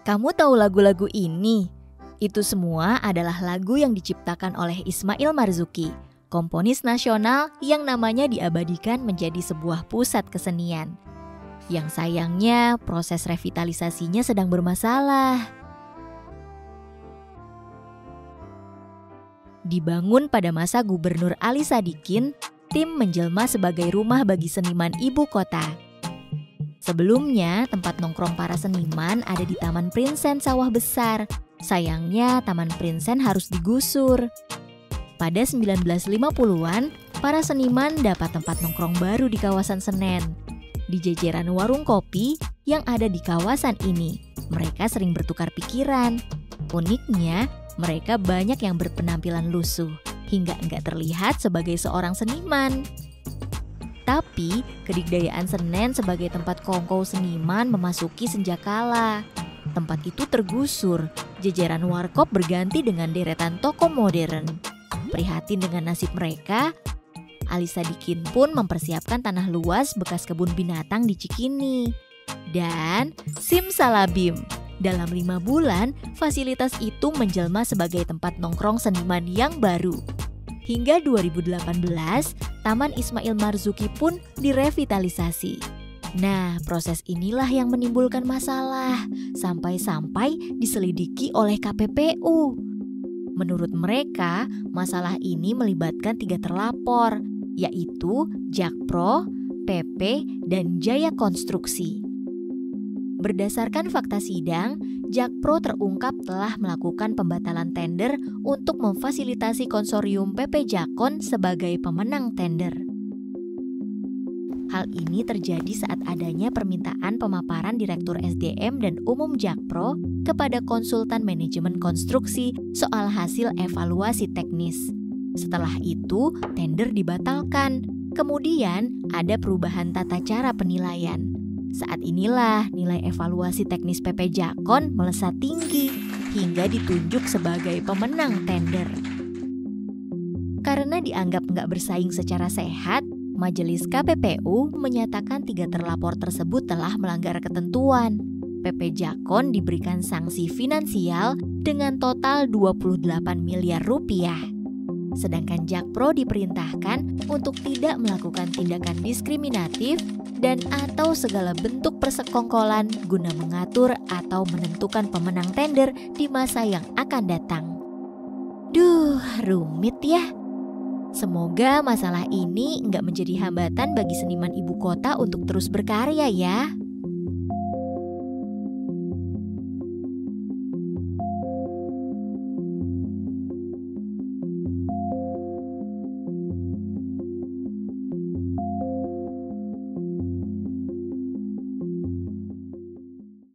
Kamu tahu lagu-lagu ini? Itu semua adalah lagu yang diciptakan oleh Ismail Marzuki, komponis nasional yang namanya diabadikan menjadi sebuah pusat kesenian. Yang sayangnya proses revitalisasinya sedang bermasalah. Dibangun pada masa Gubernur Ali Sadikin, tim menjelma sebagai rumah bagi seniman ibu kota. Sebelumnya, tempat nongkrong para seniman ada di Taman Prinsen Sawah Besar. Sayangnya, Taman Prinsen harus digusur. Pada 1950-an, para seniman dapat tempat nongkrong baru di kawasan Senen. Di jajaran warung kopi yang ada di kawasan ini, mereka sering bertukar pikiran. Uniknya, mereka banyak yang berpenampilan lusuh, hingga enggak terlihat sebagai seorang seniman. Tapi, kedikdayaan Senen sebagai tempat kongkow seniman memasuki senjakala. Tempat itu tergusur, jajaran warkop berganti dengan deretan toko modern. Prihatin dengan nasib mereka, Ali Sadikin pun mempersiapkan tanah luas bekas kebun binatang di Cikini. Dan simsalabim, dalam 5 bulan, fasilitas itu menjelma sebagai tempat nongkrong seniman yang baru. Hingga 2018, Taman Ismail Marzuki pun direvitalisasi. Nah, proses inilah yang menimbulkan masalah, sampai-sampai diselidiki oleh KPPU. Menurut mereka, masalah ini melibatkan 3 terlapor, yaitu Jakpro, PP, dan Jaya Konstruksi. Berdasarkan fakta sidang, Jakpro terungkap telah melakukan pembatalan tender untuk memfasilitasi konsorsium PP Jakon sebagai pemenang tender. Hal ini terjadi saat adanya permintaan pemaparan Direktur SDM dan Umum Jakpro kepada konsultan manajemen konstruksi soal hasil evaluasi teknis. Setelah itu, tender dibatalkan. Kemudian ada perubahan tata cara penilaian. Saat inilah nilai evaluasi teknis PP Jakon melesat tinggi hingga ditunjuk sebagai pemenang tender. Karena dianggap nggak bersaing secara sehat, Majelis KPPU menyatakan 3 terlapor tersebut telah melanggar ketentuan. PP Jakon diberikan sanksi finansial dengan total 28 miliar rupiah. Sedangkan Jakpro diperintahkan untuk tidak melakukan tindakan diskriminatif dan atau segala bentuk persekongkolan guna mengatur atau menentukan pemenang tender di masa yang akan datang. Duh, rumit ya. Semoga masalah ini nggak menjadi hambatan bagi seniman ibu kota untuk terus berkarya ya.